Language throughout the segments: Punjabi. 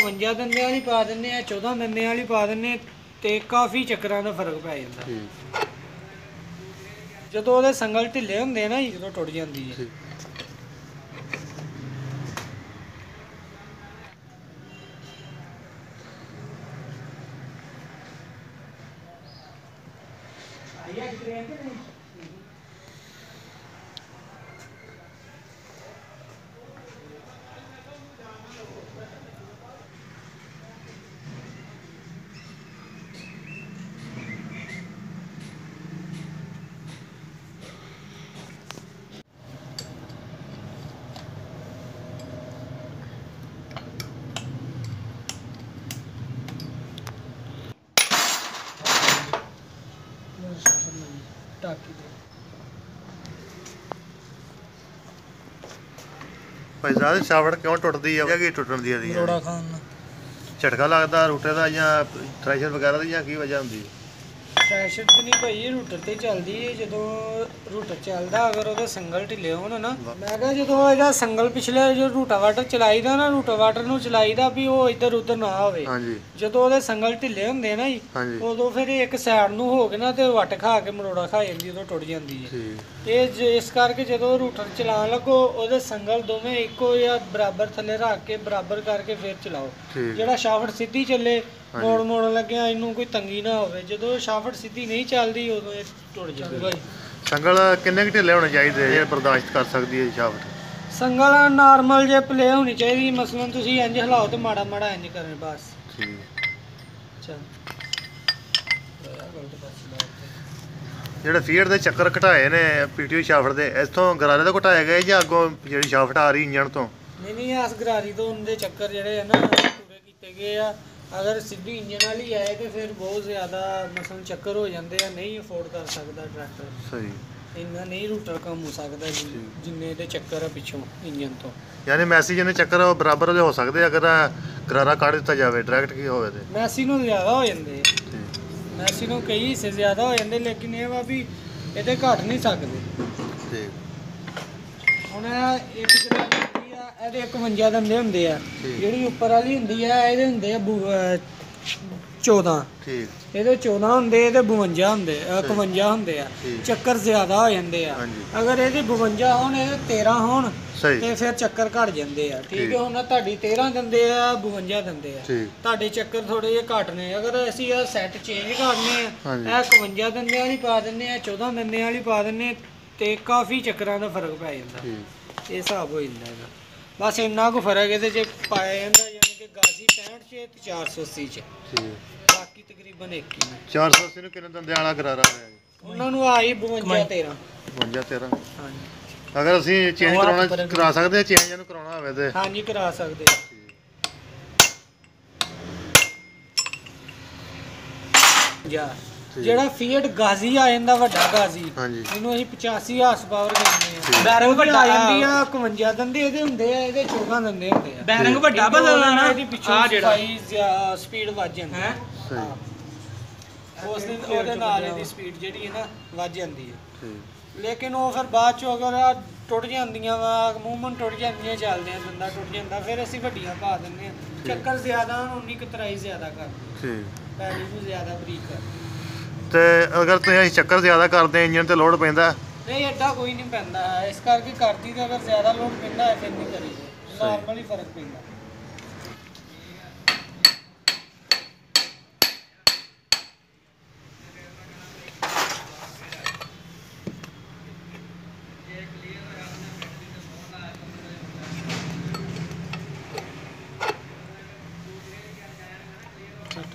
51 ਦੰਦੇ ਵਾਲੀ ਪਾ ਦਿੰਦੇ ਆ, 14 ਦੰਦੇ ਵਾਲੀ ਪਾ ਦਿੰਦੇ ਤੇ ਕਾਫੀ ਚੱਕਰਾਂ ਦਾ ਫਰਕ ਪੈ ਜਾਂਦਾ। ਜਦੋਂ ਉਹਦੇ ਸੰਗਲ ਢਿੱਲੇ ਹੁੰਦੇ ਆ ਨਾ ਜੀ, ਜਦੋਂ ਟੁੱਟ ਜਾਂਦੀ ਹੈ। ਭਾਈ ਸਾਹਿਬ ਸ਼ਾਫਟ ਕਿਉਂ ਟੁੱਟਦੀ ਆ ਕੀ ਟੁੱਟਣ ਦੀ ਆਦੀ ਰੋੜਾ ਖਾਣ ਨਾਲ ਝਟਕਾ ਲੱਗਦਾ ਰੂਟੇ ਦਾ ਜਾਂ ਥ੍ਰੈਸ਼ਰ ਵਗੈਰਾ ਦੀ ਜਾਂ ਕੀ ਵਜ੍ਹਾ ਹੁੰਦੀ ਹੈ? ਥ੍ਰੈਸ਼ਰ ਤੇ ਨਹੀਂ ਭਾਈ, ਰੂਟਰ ਤੇ ਚੱਲਦੀ ਹੈ। ਜਦੋਂ ਰੂਟਰ ਚੱਲਦਾ ਅਗਰ ਉਹਦੇ ਸੰਗਲ ਢਿੱਲੇ ਹੋਣ ਨਾ, ਮੈਂ ਕਿਹਾ ਜਦੋਂ ਇਹਦਾ ਸੰਗਲ ਪਿਛਲੇ ਜੋ ਰੂਟਾਵਾਟਰ ਚਲਾਈਦਾ ਨਾ, ਰੂਟਾਵਾਟਰ ਨੂੰ ਚਲਾਈਦਾ ਵੀ ਉਹ ਇੱਧਰ ਉੱਧਰ ਨਾ ਹੋਵੇ। ਜਦੋਂ ਉਹਦੇ ਸੰਗਲ ਢਿੱਲੇ ਹੁੰਦੇ ਨਾ ਜੀ, ਉਦੋਂ ਫਿਰ ਇੱਕ ਸਾਈਡ ਨੂੰ ਹੋ ਕੇ ਨਾ ਤੇ ਵੱਟ ਖਾ ਕੇ ਮਰੋੜਾ ਖਾ ਜਾਂਦੀ, ਉਦੋਂ ਟੁੱਟ ਜਾਂਦੀ ਹੈ। ਇਹ ਇਸ ਕਰਕੇ ਜਦੋਂ ਰੂਟਰ ਚਲਾਉਣ ਲੱਗੋ ਉਹਦੇ ਸੰਗਲ ਦੋਵੇਂ ਇੱਕੋ ਜਾਂ ਬਰਾਬਰ ਥੱਲੇ ਰੱਖ ਕੇ ਬਰਾਬਰ ਕਰਕੇ ਫਿਰ ਚਲਾਓ, ਜਿਹੜਾ ਸ਼ਾਫਟ ਸਿੱਧੀ ਚੱਲੇ। ਮੋੜ ਮੋੜਨ ਲੱਗਿਆ ਇਹਨੂੰ ਕੋਈ ਤੰਗੀ ਨਾ ਹੋਵੇ। ਜਦੋਂ ਸ਼ਾਫਟ ਸਿੱਧੀ ਨਹੀਂ ਚੱਲਦੀ ਉਦੋਂ ਇਹ ਟੁੱਟ ਜਾਂਦਾ। ਸੰਗਲ ਕਿੰਨੇ ਕੁ ਢਿੱਲੇ ਹੋਣੇ ਚਾਹੀਦੇ ਜੇ ਬਰਦਾਸ਼ਤ ਕਰ ਸਕਦੀ ਹੈ ਸ਼ਾਫਟ? ਸੰਗਲ ਨਾਰਮਲ ਜੇ ਪਲੇ ਹੋਣੀ ਚਾਹੀਦੀ। ਮਸਲਨ ਤੁਸੀਂ ਇੰਜ ਹਿਲਾਓ ਤੇ ਮਾੜਾ ਮਾੜਾ ਇੰਜ ਕਰਨੇ ਬਸ। ਚੱਲ ਜਿਹੜੇ ਫੀਟ ਦੇ ਚੱਕਰ ਘਟਾਏ ਨੇ ਪੀਟੀਓ ਸ਼ਾਫਟ ਦੇ, ਇੱਥੋਂ ਗਰਾਰੇ ਤੋਂ ਘਟਾਏ ਗਏ ਜਾਂ ਅੱਗੋਂ ਜਿਹੜੀ ਸ਼ਾਫਟ ਆ ਰਹੀ ਇੰਜਣ ਤੋਂ? ਨਹੀਂ ਇਸ ਗਰਾਰੀ ਤੋਂ ਉਹਦੇ ਚੱਕਰ ਜਿਹੜੇ ਆ ਨਾ ਪੂਰੇ ਕੀਤੇ ਗਏ ਆ। ਅਗਰ ਸਿੱਧੀ ਇੰਜਨ ਵਾਲੀ ਆਏ ਤੇ ਫਿਰ ਬਹੁਤ ਜ਼ਿਆਦਾ ਮਸਲਨ ਚੱਕਰ ਹੋ ਜਾਂਦੇ ਆ, ਨਹੀਂ ਅਫੋਰਡ ਕਰ ਸਕਦਾ ਟਰੈਕਟਰ। ਸਹੀ, ਇੰਨਾ ਨਹੀਂ ਰੂਟਰ ਕੰਮ ਹੋ ਸਕਦਾ ਜਿੰਨੇ ਦੇ ਚੱਕਰ ਆ ਪਿੱਛੋਂ ਇੰਜਨ ਤੋਂ। ਯਾਨੀ ਮੈਸੀ ਜਿਹਨੇ ਚੱਕਰ ਉਹ ਬਰਾਬਰ ਦੇ ਹੋ ਸਕਦੇ ਅਗਰ ਗਰਾਰਾ ਕੱਢ ਦਿੱਤਾ ਜਾਵੇ ਡਾਇਰੈਕਟ ਕੀ ਹੋਵੇ ਤੇ? ਮੈਸੀ ਨੂੰ ਜ਼ਿਆਦਾ ਹੋ ਜਾਂਦੇ, ਮੈਸੀ ਨੂੰ ਕਈ ਹਿੱਸੇ ਜ਼ਿਆਦਾ ਹੋ ਜਾਂਦੇ, ਲੇਕਿਨ ਇਹ ਵਾ ਵੀ ਇਹਦੇ ਘੱਟ ਨਹੀਂ ਸਕਦੇ। ਹੁਣ ਇੱਕ ਗਰਾਰੀ ਹੁੰਦੀ ਆ, ਇਹਦੇ 51 ਦੰਦੇ ਹੁੰਦੇ ਆ। ਜਿਹੜੀ ਉੱਪਰ ਵਾਲੀ ਹੁੰਦੀ ਆ ਇਹਦੇ ਹੁੰਦੇ ਆ 14। ਇਹਦੇ 14 ਹੁੰਦੇ, ਇਹਦੇ 52 ਹੁੰਦੇ, 51 ਹੁੰਦੇ ਆ। ਚੱਕਰ ਜ਼ਿਆਦਾ ਹੋ ਜਾਂਦੇ ਆ। ਅਗਰ ਇਹਦੇ 52 ਹੋਣ ਇਹਦੇ 13 ਹੋਣ ਤੇ ਫਿਰ ਚੱਕਰ ਘਟ ਜਾਂਦੇ ਆ। ਠੀਕ ਹੈ, ਹੁਣ ਤੁਹਾਡੀ 13 ਦਿੰਦੇ ਆ, 52 ਦਿੰਦੇ ਆ, ਤੁਹਾਡੇ ਚੱਕਰ ਥੋੜੇ ਜਿਹੇ ਘੱਟ ਨੇ। ਅਗਰ ਅਸੀਂ ਇਹ ਸੈੱਟ ਚੇਂਜ ਕਰਨੇ ਆ, ਇਹ 51 ਦਿੰਦੇ ਵਾਲੀ ਪਾ ਦਿੰਦੇ ਆ, 14 ਦਿੰਦੇ ਵਾਲੀ ਪਾ ਦਿੰਦੇ ਤੇ ਕਾਫੀ ਚੱਕਰਾਂ ਦਾ ਫਰਕ ਪੈ ਜਾਂਦਾ। ਇਹ ਹਿਸਾਬ ਹੋ ਜਾਂਦਾ ਇਹਦਾ। ਬਸ ਇੰਨਾ ਕੁ ਫਰਕ ਇਹਦੇ 'ਚ ਪਾਇਆ ਜਾਂਦਾ, ਯਾਨੀ ਕਿ ਗਾਜ਼ੀ 65 'ਚ ਤੇ 480 'ਚ। ਬਾਕੀ ਤਕਰੀਬਨ ਇੱਕ ਹੀ ਨੇ। 480 ਨੂੰ ਕਿੰਨੇ ਦੰਦੇ ਵਾਲਾ ਗਰਾਰਾ ਹੋਇਆ ਜੀ? ਉਹਨਾਂ ਨੂੰ ਆਈ 52 13। 52 13। ਹਾਂਜੀ, ਅਗਰ ਅਸੀਂ ਚੇਂਜ ਕਰਾ ਸਕਦੇ ਹਾਂ, ਚੇਂਜ ਇਹਨੂੰ ਕਰਾਉਣਾ ਹੋਵੇ ਤੇ? ਹਾਂਜੀ ਕਰਾ ਸਕਦੇ ਆ। ਜਿਹੜਾ ਫੀਟ ਗਾਜ਼ੀ ਆ ਜਾਂਦਾ, ਵੱਡਾ ਗਾਜ਼ੀ, ਇਹਨੂੰ ਅਸੀਂ 85 ਹਾਰਸ ਪਾਵਰ ਕਹਿੰਦੇ ਆ। ਬੈਰਿੰਗ ਵੱਡਾ ਆ ਜਾਂਦੀ ਆ 51 ਦੰਦੇ ਇਹਦੇ ਹੁੰਦੇ ਆ, ਇਹਦੇ 14 ਦੰਦੇ ਹੁੰਦੇ ਆ। ਬੈਰਿੰਗ ਵੱਡਾ ਬਦਲਣਾ ਨਾ, ਇਹਦੀ ਪਿੱਛੋਂ ਸਪੀਡ ਵੱਧ ਜਾਂਦੀ ਹੈ। ਉਸ ਦਿਨ ਉਹਦੇ ਨਾਲ ਇਹਦੀ ਸਪੀਡ ਜਿਹੜੀ ਹੈ ਨਾ ਵੱਧ ਜਾਂਦੀ ਹੈ। ਲੇਕਿਨ ਉਹ ਫਿਰ ਬਾਅਦ ਚੋਂ ਅਗਰ ਟੁੱਟ ਜਾਂਦੀਆਂ ਵਾ, ਮੂਵਮੈਂਟ ਟੁੱਟ ਜਾਂਦੀਆਂ, ਚੱਲਦੇ ਆ ਦੰਦਾ ਟੁੱਟ ਜਾਂਦਾ, ਫਿਰ ਅਸੀਂ ਵੱਡੀਆਂ ਪਾ ਦਿੰਦੇ ਆ। ਚੱਕਰ ਜ਼ਿਆਦਾ ਉਨੀ ਕਤਰਾਈ ਜ਼ਿਆਦਾ ਕਰਦੇ, ਪੈਲੀ ਨੂੰ ਜ਼ਿਆਦਾ ਬਰੀਕ ਕਰਦੇ। ਤੇ ਅਗਰ ਤੁਸੀਂ ਚੱਕਰ ਜ਼ਿਆਦਾ ਕਰਦੇ ਇੰਜਨ ਤੇ ਲੋਡ ਪੈਂਦਾ? ਨਹੀਂ ਐਡਾ ਕੋਈ ਨਹੀਂ ਪੈਂਦਾ, ਇਸ ਕਰਕੇ ਕਰਦੀ ਤੇ ਅਗਰ ਜ਼ਿਆਦਾ ਲੋਡ ਪੈਂਦਾ ਹੈ ਫਿਰ ਨਹੀਂ ਕਰੀ, ਨਾਰਮਲ ਹੀ ਫਰਕ ਪੈਂਦਾ।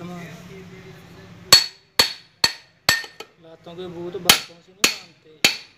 लातों के बूथ बातों से नहीं मानते।